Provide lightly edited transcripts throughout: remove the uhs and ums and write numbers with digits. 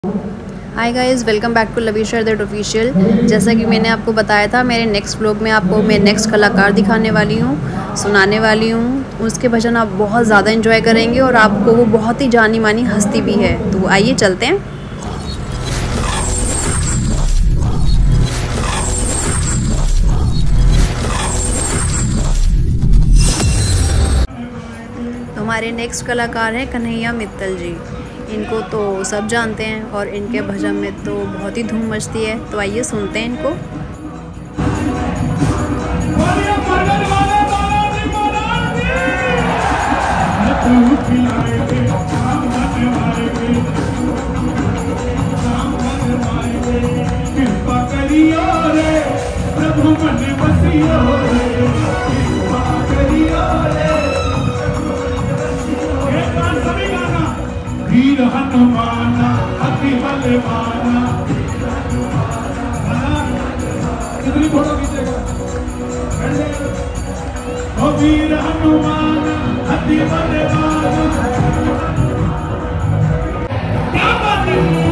Hi guys, welcome back to लवीशर that official. जैसा कि मैंने आपको बताया था, मेरे नेक्स्ट व्लॉग में आपको मैं नेक्स्ट कलाकार दिखाने वाली हूँ, सुनाने वाली हूँ। उसके भजन आप बहुत ज़्यादा एंजॉय करेंगे और आपको वो बहुत ही जानी मानी हस्ती भी है। तो आइए चलते हैं। हमारे नेक्स्ट कलाकार हैं कन्हैया मित्तल जी। इनको तो सब जानते हैं और इनके भजन में तो बहुत ही धूम मचती है। तो आइए सुनते हैं इनको। वीर हनुमान अति बलवान, कितनी फोटो खींचेगा? ओ वीर हनुमान अति बलवान, क्या बात है?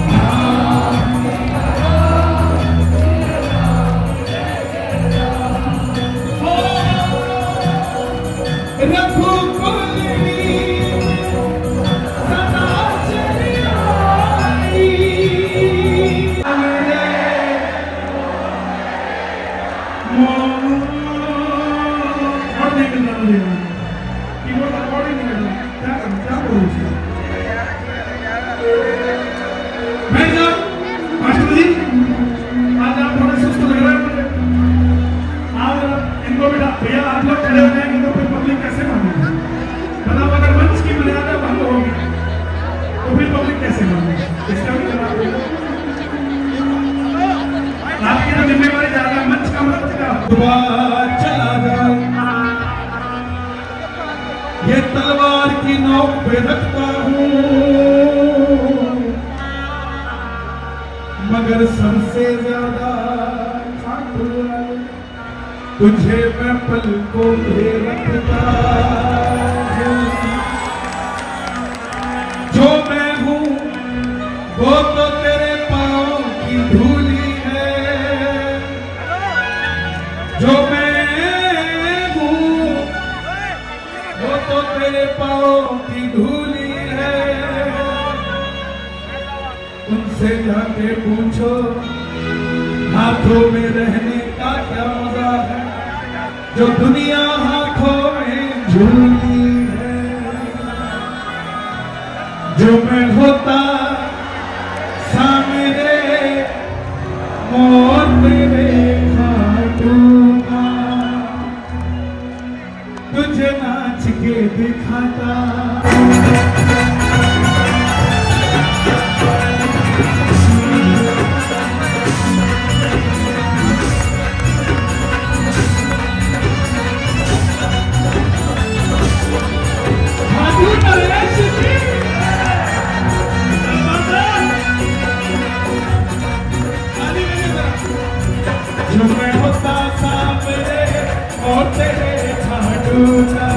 भैया आप लोग खड़े हो जाएंगे तो फिर पब्लिक कैसे मानेगी? मतलब अगर मंच की मर्यादा भंग होगी तो फिर पब्लिक कैसे मानेगी? इसका भी जवाब देगा। आपकी तो जिम्मेवारी ज्यादा, मंच का मत का चला जाए, ये तलवार की नोक पे रखता हूँ, मगर सबसे ज्यादा तुझे मैं पलकों पे रखता हूँ। जो मैं हूँ वो तो तेरे पाँव की धूली है, जो मैं हूँ वो तो तेरे पाँव की धूली है। उनसे जाके पूछो हाथों में रहने का क्या मजा है, जो दुनिया हाथों में झूली है। जो मैं होता सामने मोर तेरे खाटूंगा, तुझे नाच के दिखाता। जो मैं होता सामने और तेरे खाटूंगा,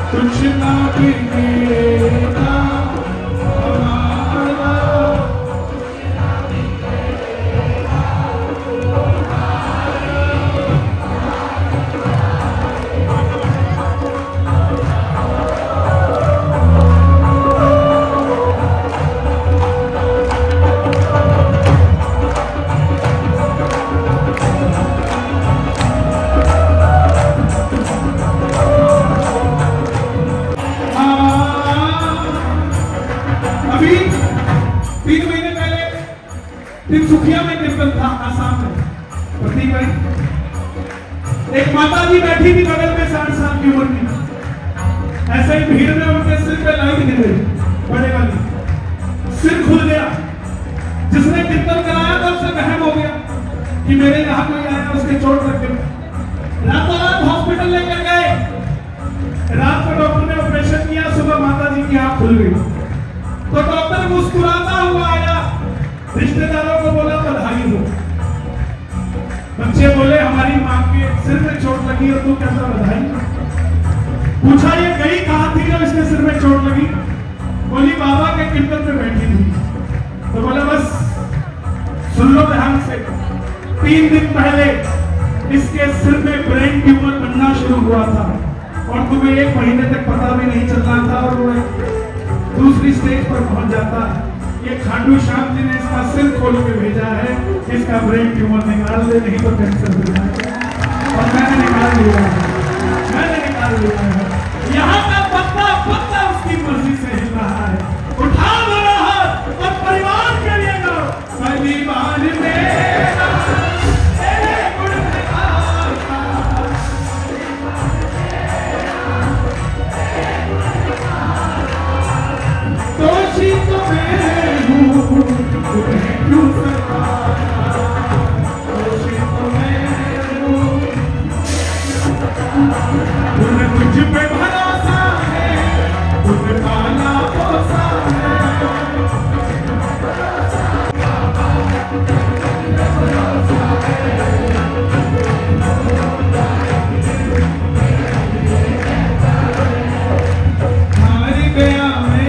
कुछ ना बिगड़ेगा हमारा। अभी 3 महीने पहले तिनसुकिया में कीर्तन था, आसाम में। प्रतीक भाई, एक माता जी बैठी थी बगल में 60 साल की उम्र की। ऐसे ही भीड़ में उनके सिर पे लाइट गिर गई, बड़े वाली, सिर खुल गया। जिसने कीर्तन कराया था उससे वहम हो गया कि मेरे यहाँ कोई आया, उसके चोट लग गई। रातों रात हॉस्पिटल लेकर गए। रात को डॉक्टर ने ऑपरेशन किया, सुबह माता जी की आंख खुल गई। तो डॉक्टर मुस्कुराता हुआ आया, रिश्तेदारों को बोला बधाई हो। बच्चे बोले हमारी माँ के सिर में चोट लगी और तू कहता बधाई। पूछा ये गई कहाँ थी जब इसके सिर में चोट लगी? बोली बाबा के कीर्तन में बैठी थी। तो बोले बस सुन लो ध्यान से, 3 दिन पहले इसके सिर में ब्रेन ट्यूमर बनना शुरू हुआ था और तुम्हें 1 महीने तक पता भी नहीं चल रहा था और वो दूसरी स्टेज पर पहुंच जाता है। ये खाटू श्याम जी ने इसका सिर खोल के भेजा है, इसका ब्रेन ट्यूमर निकाल दे, नहीं तो कैंसर हो जाएगा। और मैंने निकाल लिया है। यहाँ का पत्ता पत्ता उसकी मर्जी से हिल रहा है। उठा मेरा हाथ और परिवार के लिए करो, परिवार मेरा दोषी तो मैं हूँ, तुम्हें क्यों सताया? दोषी तो मैं हूँ, तुम्हें मुझ पे भरोसा है, तुम्हें पाला पोसा है। हार गया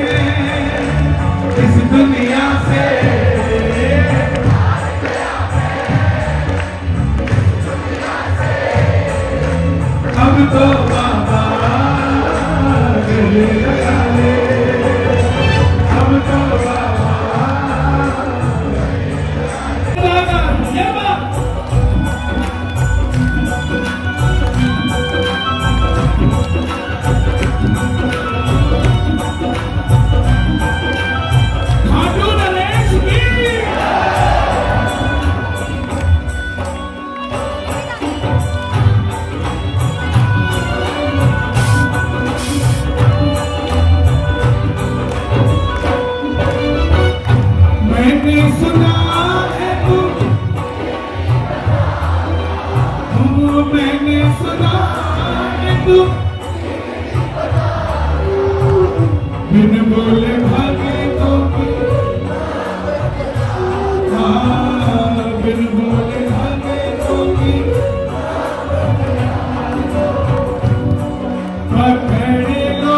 इस दुनिया से, अब तो बाबा गले लगा ले, अब तो बाबा ये बात। मैंने सुना है तू बिन बोले भागे तो बिन बोले भागे तो पकड़े लो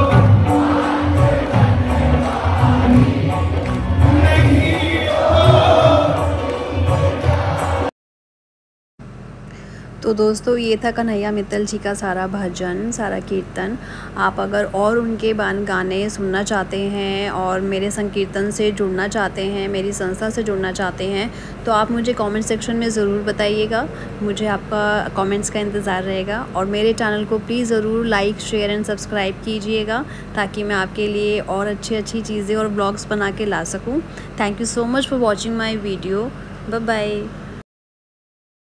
तो दोस्तों ये था कन्हैया मित्तल जी का सारा भजन, सारा कीर्तन। आप अगर और उनके गाने सुनना चाहते हैं और मेरे संकीर्तन से जुड़ना चाहते हैं, मेरी संस्था से जुड़ना चाहते हैं, तो आप मुझे कमेंट सेक्शन में ज़रूर बताइएगा। मुझे आपका कमेंट्स का इंतज़ार रहेगा। और मेरे चैनल को प्लीज़ ज़रूर लाइक, शेयर एंड सब्सक्राइब कीजिएगा ताकि मैं आपके लिए और अच्छी चीज़ें और ब्लॉग्स बना के ला सकूँ। Thank you so much for watching my video. Bye bye.